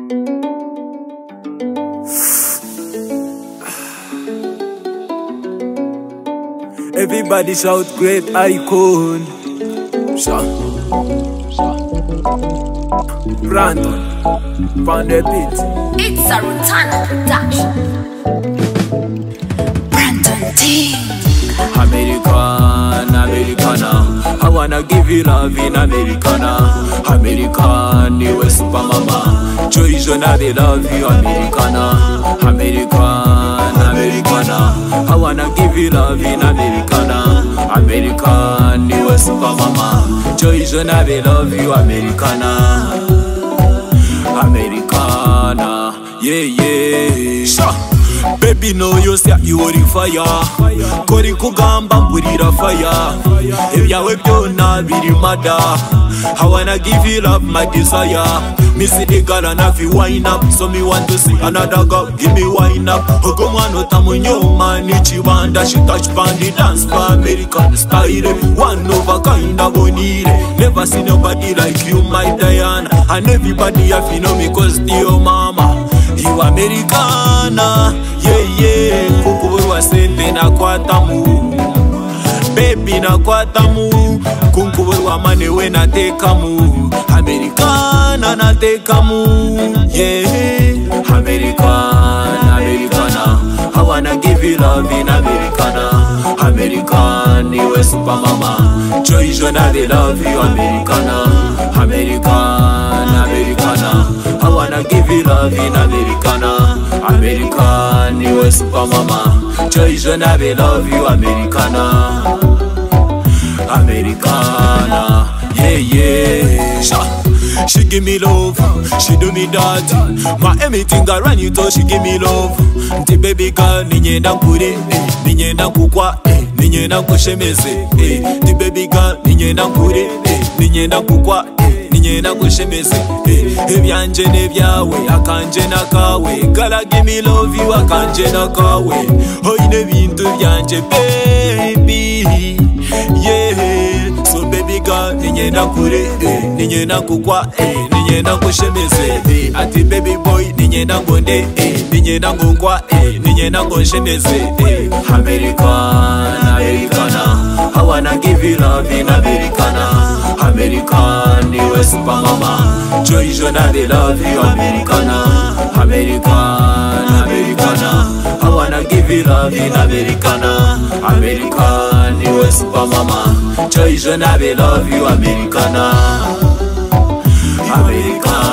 Everybody shout great icon. Brandon, pound the beat. It's a Rutana production. Brandon Ting. Americana, I wanna give you love in Americana. American, you a super mama. Joy, I love you, Americana. Americana, I wanna give you love in Americana. American, you a super mama. Joy, I love you, Americana. Americana, yeah. Sure. Baby, no, you say you are in fire. Kori kugamba mburira fire. If ya webyo na biri mada. I wanna give you love, my desire. Me see the girl and have you wind up. So me want to see another girl, give me wind up. Okomano tamunyo man, ichi wanda. She touch bandy dance for American style. One of a kind of bonire. Never see nobody like you, my Diana. And everybody have you know me cause your mama. You Americana, yeah. Kukuburwa sente na kwatamu. Baby na kwatamu. Kukuburwa mane we na tekamu. Americana na tekamu, yeah. Americana, I wanna give you love in Americana. American, you a super mama. Joy, I love you, Americana. Americana, I wanna give you love in Americana. American, you a super mama. Joy, I love you, Americana. Americana, yeah. She give me love, she do me that. My everything I run you to, she give me love. The baby girl, ninyenda kure, ninyenda kukwa, ninyenda kushemeze. The baby girl, ninyenda kure, ninyenda kukwa, ninyenda kushemeze. Ebyanje nebyawe, akanje nakawe. Gala give me love you, akanje nakawe. Hoine bintu byanje, baby, yeah. So baby girl, ninyenda kure, ninyenda kukwa, ninyenda kushemeze. Ati baby boy, ninyenda ngonde, ninyenda ngokwa, ninyenda ngoshemeze. Americana, I wanna give you love in Americana. American, you a super mama. Joy, I love you, Americana. I wanna give you love in Americana. American, you a super mama. Joy, I love you, Americana.